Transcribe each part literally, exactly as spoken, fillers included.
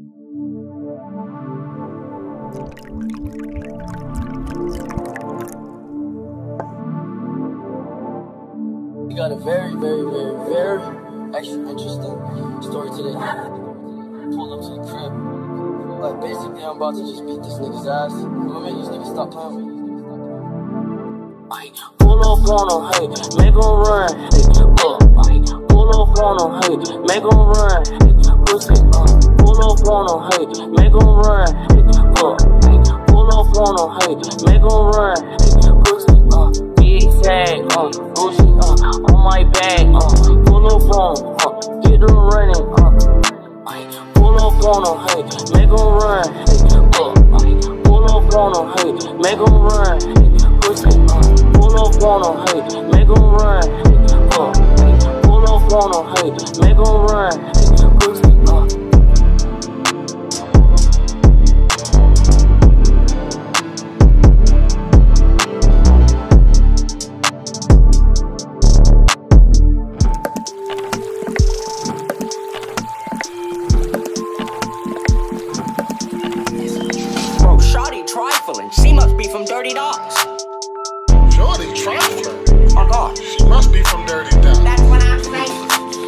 We got a very, very, very, very extra interesting story today. Pull up to the crib. Like, basically, I'm about to just beat this nigga's ass. I'm gonna make these niggas stop playing with me. Pull up on them, hey, make them run. Hey, uh, pull up on them, hey, make them run. Hey, pussy, uh, pull up on them, hey, make them run. Hey, uh, pull up on them, hey, make them run. Hey, pussy, uh, big tag, uh, Gucci, uh, on my bag, uh, pull up on them, uh, get them running, uh, pull up on them, hey, make them run. Hey, uh, pull up on them, hey, make them run. Hey, pussy, uh, pull up on them, hey, make them run. Hey, uh, pull up on them, hey, make them run. Hey, pussy, uh. Bro, shawty trifling. She must be from Dirty Dogs. Shorty trifling. Oh God. She must be from Dirty Dogs. That's what I'm saying.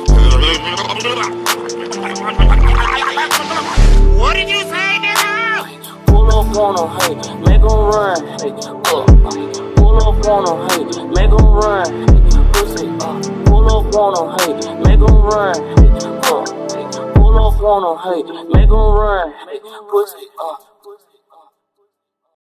What did you say, nigga? Pull up on them, hey, make them run. Hey, uh, pull up on them, hey, make them run. Hey, pussy, uh, pull up on them, hey, make them run. Hey, uh, pull up on them, hey, make them run. Hey, pussy, uh.